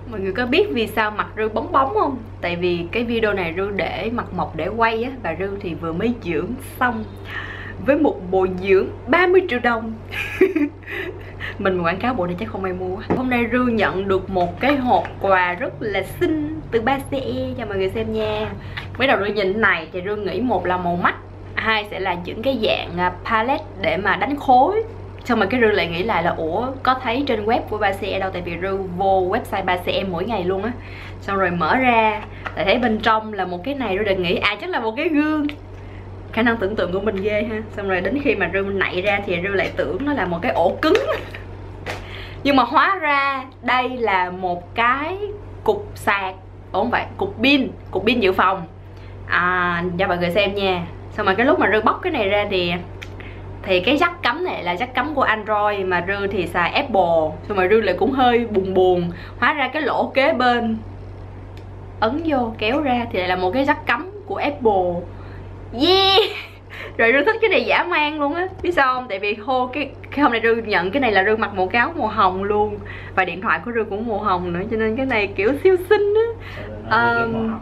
Mọi người có biết vì sao mặt Rư bóng bóng không? Tại vì cái video này Rư để mặt mộc để quay á. Và Rư thì vừa mới dưỡng xong với một bộ dưỡng 30 triệu đồng. Mình quảng cáo bộ này chắc không ai mua. Hôm nay Rư nhận được một cái hộp quà rất là xinh từ BCE cho mọi người xem nha. Mới đầu Rư nhìn này thì Rư nghĩ một là màu mắt, hai sẽ là những cái dạng palette để mà đánh khối. Xong rồi cái Rư lại nghĩ lại là ủa có thấy trên web của BCE đâu, tại vì Rư vô website BCE mỗi ngày luôn á. Xong rồi mở ra lại thấy bên trong là một cái này, Rư đã nghĩ chắc là một cái gương. Khả năng tưởng tượng của mình ghê ha. Xong rồi đến khi mà Rư nạy ra thì Rư lại tưởng nó là một cái ổ cứng. Nhưng mà hóa ra đây là một cái cục sạc. Ủa không phải, cục pin dự phòng. Cho mọi người xem nha. Xong rồi cái lúc mà Rư bóc cái này ra thì cái jack cắm này là jack cắm của Android, mà Rư thì xài Apple. Xong rồi Rư lại cũng hơi buồn. Hóa ra cái lỗ kế bên ấn vô kéo ra thì lại là một cái jack cắm của Apple. Yeah. Rồi Rư thích cái này dã man luôn á. Biết sao không? Tại vì cái hôm nay Rư nhận cái này là Rư mặc một cái áo màu hồng luôn. Và điện thoại của Rư cũng màu hồng nữa, cho nên cái này kiểu siêu xinh á.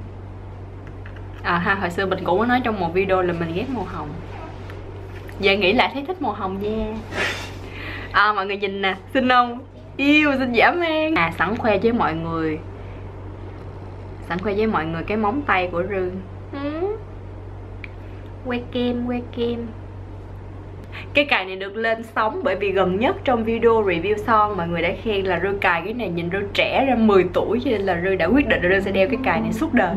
Hồi xưa mình cũng có nói trong một video là mình ghét màu hồng. Giờ nghĩ lại thấy thích màu hồng nha. Mọi người nhìn nè, xinh không? Yêu, xinh dã man. Sẵn khoe với mọi người cái móng tay của Rư. Que kem. Cái cài này được lên sóng bởi vì gần nhất trong video review son mọi người đã khen là Rư cài cái này nhìn Rư trẻ ra 10 tuổi, cho nên là Rư đã quyết định là Rư sẽ đeo cái cài này suốt đời.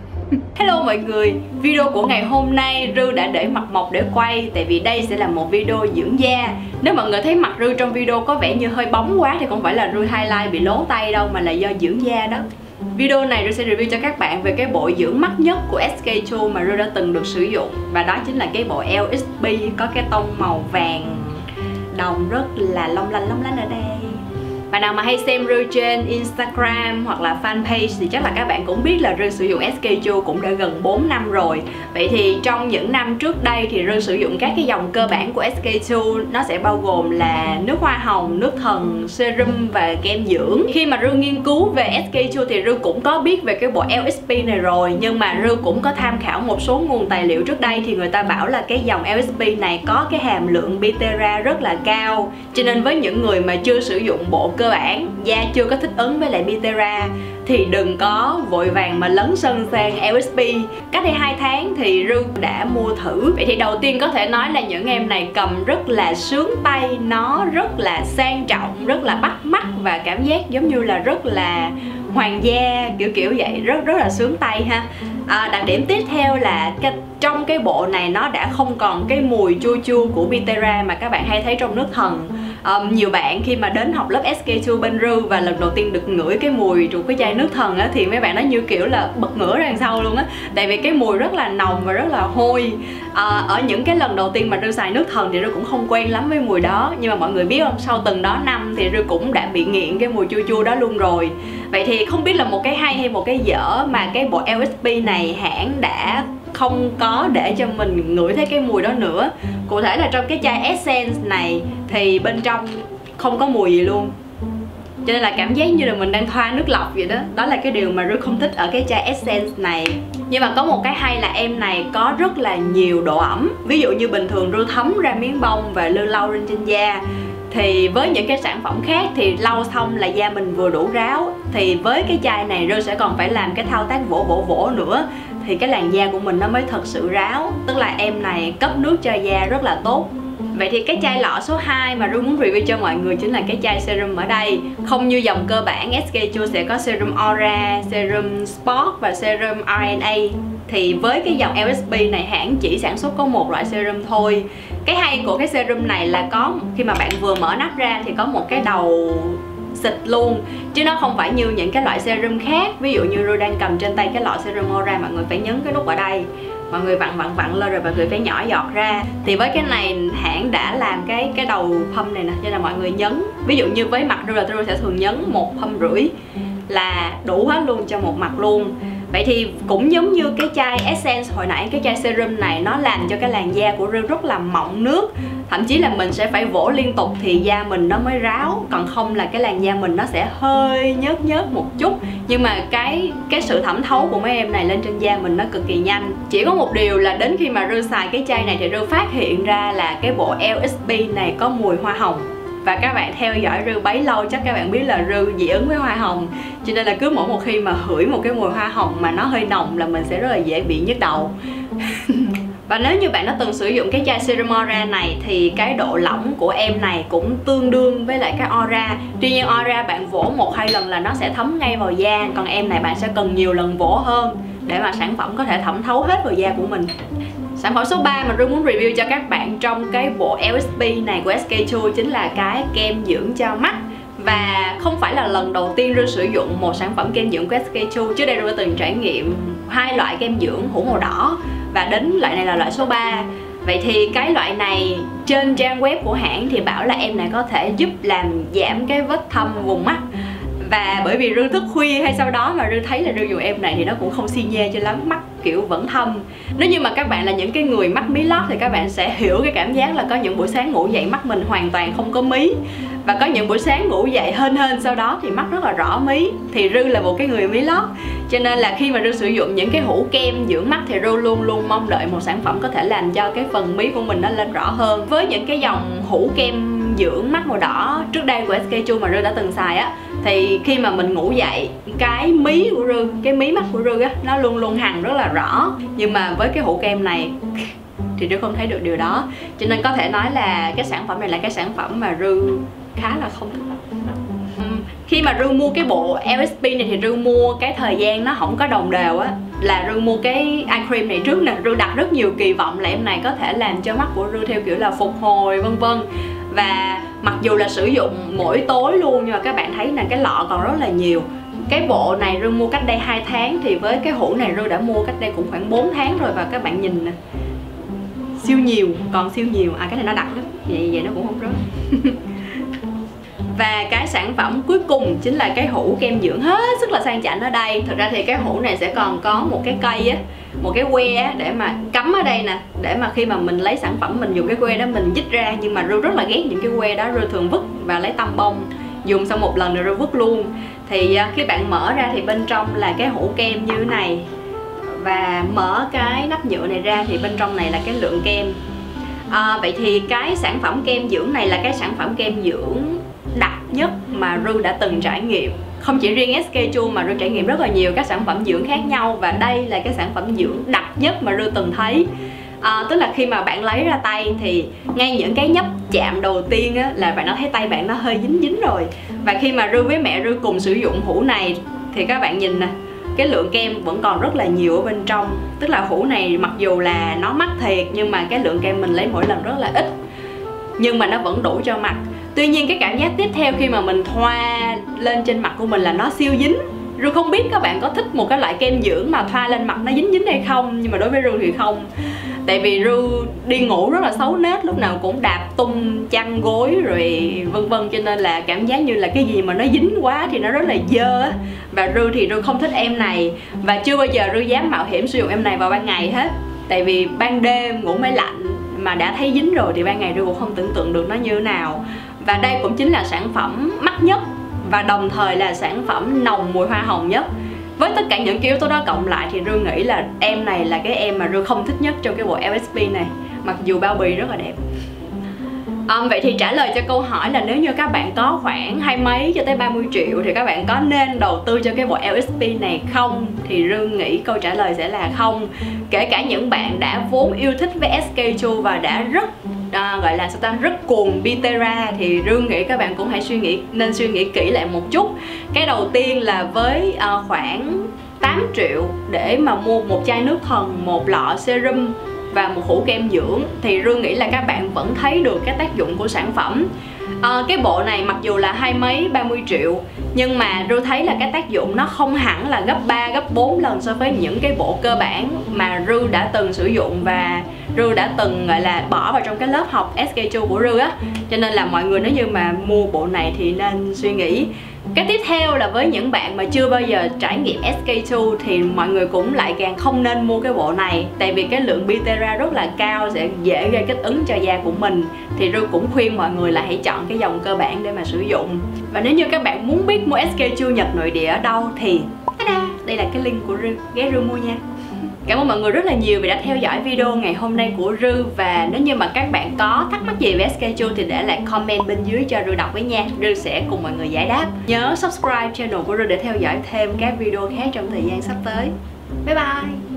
Hello mọi người, video của ngày hôm nay Rư đã để mặt mộc để quay, tại vì đây sẽ là một video dưỡng da. Nếu mọi người thấy mặt Rư trong video có vẻ như hơi bóng quá thì không phải là Rư highlight bị lố tay đâu, mà là do dưỡng da đó. Video này Rư sẽ review cho các bạn về cái bộ dưỡng mắt nhất của SK-II mà Rư đã từng được sử dụng. Và đó chính là cái bộ LXP có cái tông màu vàng đồng rất là long lanh ở đây. Bạn nào mà hay xem Rư trên Instagram hoặc là fanpage thì chắc là các bạn cũng biết là Rư sử dụng SK-II cũng đã gần 4 năm rồi. Vậy thì trong những năm trước đây thì Rư sử dụng các cái dòng cơ bản của SK-II. Nó sẽ bao gồm là nước hoa hồng, nước thần, serum và kem dưỡng. Khi mà Rư nghiên cứu về SK-II thì Rư cũng có biết về cái bộ LXP này rồi. Nhưng mà Rư cũng có tham khảo một số nguồn tài liệu trước đây, thì người ta bảo là cái dòng LXP này có cái hàm lượng Bitera rất là cao. Cho nên với những người mà chưa sử dụng bộ cơ bản, da chưa có thích ứng với lại Bitera thì đừng có vội vàng mà lấn sân sang LXP. Cách đây 2 tháng thì Rư đã mua thử. Vậy thì đầu tiên có thể nói là những em này cầm rất là sướng tay, nó rất là sang trọng, rất là bắt mắt và cảm giác giống như là rất là hoàng gia, kiểu vậy, rất là sướng tay ha. Đặc điểm tiếp theo là trong cái bộ này nó đã không còn cái mùi chua của Bitera mà các bạn hay thấy trong nước thần. Nhiều bạn khi mà đến học lớp SK-II bên Rư và lần đầu tiên được ngửi cái mùi của cái chai nước thần á, thì mấy bạn nói như kiểu là bật ngửa ra đằng sau luôn á. Tại vì cái mùi rất là nồng và rất là hôi. Ở những cái lần đầu tiên mà Rư xài nước thần thì Rư cũng không quen lắm với mùi đó. Nhưng mà mọi người biết không, sau từng đó năm thì Rư cũng đã bị nghiện cái mùi chua đó luôn rồi. Vậy thì không biết là một cái hay hay một cái dở mà cái bộ LXP này hãng đã không có để cho mình ngửi thấy cái mùi đó nữa. Cụ thể là trong cái chai Essence này thì bên trong không có mùi gì luôn, cho nên là cảm giác như là mình đang thoa nước lọc vậy đó. Đó là cái điều mà Rư không thích ở cái chai Essence này. Nhưng mà có một cái hay là em này có rất là nhiều độ ẩm. Ví dụ như bình thường Rư thấm ra miếng bông và lưu lau lên trên da, thì với những cái sản phẩm khác thì lau xong là da mình vừa đủ ráo. Thì với cái chai này Rư sẽ còn phải làm cái thao tác vỗ nữa, thì cái làn da của mình nó mới thật sự ráo. Tức là em này cấp nước cho da rất là tốt. Vậy thì cái chai lọ số 2 mà Rư muốn review cho mọi người chính là cái chai serum ở đây. Không như dòng cơ bản SK-II sẽ có serum Aura, serum Sport và serum RNA. Thì với cái dòng LXP này hãng chỉ sản xuất có một loại serum thôi. Cái hay của cái serum này là có khi mà bạn vừa mở nắp ra thì có một cái đầu xịt luôn, chứ nó không phải như những cái loại serum khác. Ví dụ như Rư đang cầm trên tay cái lọ serum Aura, mọi người phải nhấn cái nút ở đây, mọi người vặn lên rồi mọi người phải nhỏ giọt ra. Thì với cái này hãng đã làm cái đầu pump này nè, cho nên là mọi người nhấn. Ví dụ như với mặt Rư là Rư sẽ thường nhấn 1,5 pump là đủ hết luôn cho một mặt luôn. Vậy thì cũng giống như cái chai Essence hồi nãy, cái chai serum này nó làm cho cái làn da của Rư rất là mọng nước. Thậm chí là mình sẽ phải vỗ liên tục thì da mình nó mới ráo, còn không là cái làn da mình nó sẽ hơi nhớt nhớt một chút. Nhưng mà cái sự thẩm thấu của mấy em này lên trên da mình nó cực kỳ nhanh. Chỉ có một điều là đến khi mà Rư xài cái chai này thì Rư phát hiện ra là cái bộ LSP này có mùi hoa hồng. Và các bạn theo dõi Rư bấy lâu chắc các bạn biết là Rư dị ứng với hoa hồng. Cho nên là cứ mỗi một khi mà hửi một cái mùi hoa hồng mà nó hơi nồng là mình sẽ rất là dễ bị nhức đầu. Và nếu như bạn đã từng sử dụng cái chai serum Aura này thì cái độ lỏng của em này cũng tương đương với lại cái Aura. Tuy nhiên Aura bạn vỗ 1-2 lần là nó sẽ thấm ngay vào da, còn em này bạn sẽ cần nhiều lần vỗ hơn để mà sản phẩm có thể thẩm thấu hết vào da của mình. Sản phẩm số 3 mà Rư muốn review cho các bạn trong cái bộ LSP này của SK-II chính là cái kem dưỡng cho mắt. Và không phải là lần đầu tiên Rư sử dụng một sản phẩm kem dưỡng của SK-II. Trước đây Rư đã từng trải nghiệm 2 loại kem dưỡng hũ màu đỏ và đến loại này là loại số 3. Vậy thì cái loại này trên trang web của hãng thì bảo là em này có thể giúp làm giảm cái vết thâm vùng mắt. Và bởi vì Rư thức khuya hay sau đó mà Rư thấy là Rư dùng em này thì nó cũng không xi nhê cho lắm, mắt kiểu vẫn thâm. Nếu như mà các bạn là những cái người mắc mí lót thì các bạn sẽ hiểu cái cảm giác là có những buổi sáng ngủ dậy mắt mình hoàn toàn không có mí, và có những buổi sáng ngủ dậy hên sau đó thì mắt rất là rõ mí. Thì Rư là một cái người mí lót, cho nên là khi mà Rư sử dụng những cái hũ kem dưỡng mắt thì Rư luôn luôn mong đợi một sản phẩm có thể làm cho cái phần mí của mình nó lên rõ hơn. Với những cái dòng hũ kem dưỡng mắt màu đỏ trước đây của SK-II mà Rư đã từng xài á, thì khi mà mình ngủ dậy cái mí của Rư, cái mí mắt của Rư á, nó luôn luôn hằn rất là rõ. Nhưng mà với cái hũ kem này thì Rư không thấy được điều đó. Cho nên có thể nói là cái sản phẩm này là cái sản phẩm mà Rư khá là không thích. Khi mà Rư mua cái bộ LSP này thì Rư mua cái thời gian nó không có đồng đều á. Là Rư mua cái eye cream này trước nè, Rư đặt rất nhiều kỳ vọng là em này có thể làm cho mắt của Rư theo kiểu là phục hồi vân vân. Và mặc dù là sử dụng mỗi tối luôn nhưng mà các bạn thấy là cái lọ còn rất là nhiều. Cái bộ này Rư mua cách đây 2 tháng thì với cái hũ này Rư đã mua cách đây cũng khoảng 4 tháng rồi. Và các bạn nhìn nè, siêu nhiều, còn siêu nhiều. À cái này nó đặc lắm, vậy nó cũng không rớt. Và cái sản phẩm cuối cùng chính là cái hũ kem dưỡng hết sức là sang chảnh ở đây. Thực ra thì cái hũ này sẽ còn có một cái cây á, một cái que á, để mà cắm ở đây nè, để mà khi mà mình lấy sản phẩm mình dùng cái que đó mình dích ra. Nhưng mà Rư rất là ghét những cái que đó, Rư thường vứt và lấy tăm bông, dùng xong một lần rồi Rư vứt luôn. Thì khi bạn mở ra thì bên trong là cái hũ kem như thế này. Và mở cái nắp nhựa này ra thì bên trong này là cái lượng kem. Vậy thì cái sản phẩm kem dưỡng này là cái sản phẩm kem dưỡng đặc nhất mà Rư đã từng trải nghiệm. Không chỉ riêng SK-II mà Rư trải nghiệm rất là nhiều các sản phẩm dưỡng khác nhau. Và đây là cái sản phẩm dưỡng đặc nhất mà Rư từng thấy. Tức là khi mà bạn lấy ra tay thì ngay những cái nhấp chạm đầu tiên á, là bạn đã thấy tay bạn nó hơi dính dính rồi. Và khi mà Rư với mẹ Rư cùng sử dụng hũ này thì các bạn nhìn nè, cái lượng kem vẫn còn rất là nhiều ở bên trong. Tức là hũ này mặc dù là nó mắc thiệt nhưng mà cái lượng kem mình lấy mỗi lần rất là ít, nhưng mà nó vẫn đủ cho mặt. Tuy nhiên cái cảm giác tiếp theo khi mà mình thoa lên trên mặt của mình là nó siêu dính. Rư không biết các bạn có thích một cái loại kem dưỡng mà thoa lên mặt nó dính dính hay không, nhưng mà đối với Rư thì không. Tại vì Rư đi ngủ rất là xấu nết, lúc nào cũng đạp tung chăn gối rồi vân vân, cho nên là cảm giác như là cái gì mà nó dính quá thì nó rất là dơ á. Và Rư thì Rư không thích em này, và chưa bao giờ Rư dám mạo hiểm sử dụng em này vào ban ngày hết. Tại vì ban đêm ngủ máy lạnh mà đã thấy dính rồi thì ban ngày Rư cũng không tưởng tượng được nó như thế nào. Và đây cũng chính là sản phẩm mắc nhất và đồng thời là sản phẩm nồng mùi hoa hồng nhất. Với tất cả những yếu tố đó cộng lại thì Rư nghĩ là em này là cái em mà Rư không thích nhất trong cái bộ LSP này, mặc dù bao bì rất là đẹp. Vậy thì trả lời cho câu hỏi là nếu như các bạn có khoảng 20 mấy cho tới 30 triệu thì các bạn có nên đầu tư cho cái bộ LSP này không? Thì Rư nghĩ câu trả lời sẽ là không. Kể cả những bạn đã vốn yêu thích với SK-II và đã rất gọi là rất cuồng Pitera thì Rư nghĩ các bạn cũng nên suy nghĩ kỹ lại một chút. Cái đầu tiên là với khoảng 8 triệu để mà mua một chai nước thần, một lọ serum và một hũ kem dưỡng thì Rư nghĩ là các bạn vẫn thấy được cái tác dụng của sản phẩm. Cái bộ này mặc dù là 20 mấy 30 triệu nhưng mà Rư thấy là cái tác dụng nó không hẳn là gấp 3 gấp 4 lần so với những cái bộ cơ bản mà Rư đã từng sử dụng, và Rư đã từng gọi là bỏ vào trong cái lớp học SK2 của Rư á, cho nên là mọi người nếu như mà mua bộ này thì nên suy nghĩ. Cái tiếp theo là với những bạn mà chưa bao giờ trải nghiệm SK2 thì mọi người cũng lại càng không nên mua cái bộ này, tại vì cái lượng Bitera rất là cao, sẽ dễ gây kích ứng cho da của mình. Thì Rư cũng khuyên mọi người là hãy chọn cái dòng cơ bản để mà sử dụng. Và nếu như các bạn muốn biết mua SK2 Nhật nội địa ở đâu thì đây là cái link của Rư, ghé Rư mua nha. Cảm ơn mọi người rất là nhiều vì đã theo dõi video ngày hôm nay của Rư. Và nếu như mà các bạn có thắc mắc gì về SK2 thì để lại comment bên dưới cho Rư đọc với nha. Rư sẽ cùng mọi người giải đáp. Nhớ subscribe channel của Rư để theo dõi thêm các video khác trong thời gian sắp tới. Bye bye.